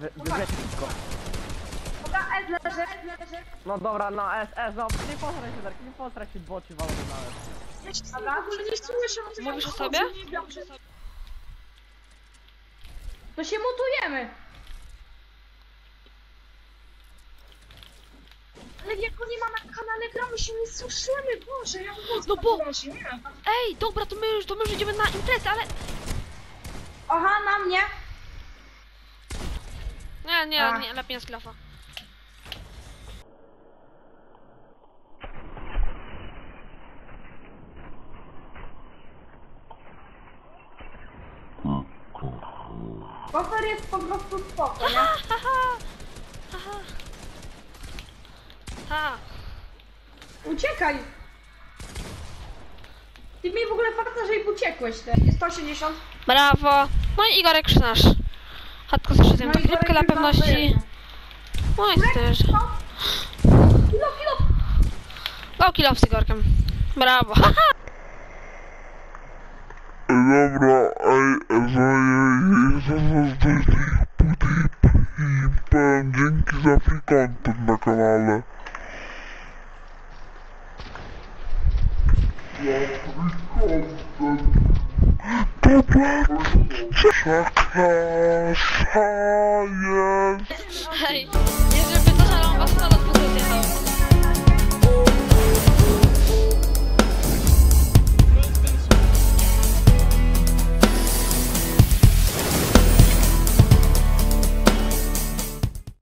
Wybiecie wszystko. Dobra, S leży. No dobra, no S, no nie posraj się, Darek, nie posraj się, bo ci walą na S. Dobra, nie słyszę. Mówisz o sobie? To się mutujemy. Ale jak go nie ma na kanale, gramy się nie słyszymy, Boże, ja No bo... Ej, dobra, to my już idziemy na imprezę, ale... Aha, na mnie. Nie, lepiej nie z klafa. Kofer jest po prostu spoko, nie? Ha! Uciekaj! Ty mi w ogóle fakta, że im uciekłeś, te. Jest 180. Brawo! No i Igorek nasz. Chatko z szytem, No i rybkę dla Igorek pewności. No i też. Kilo! Go kill z Igorkiem. Brawo! Dobra, dzięki za free content na kanale.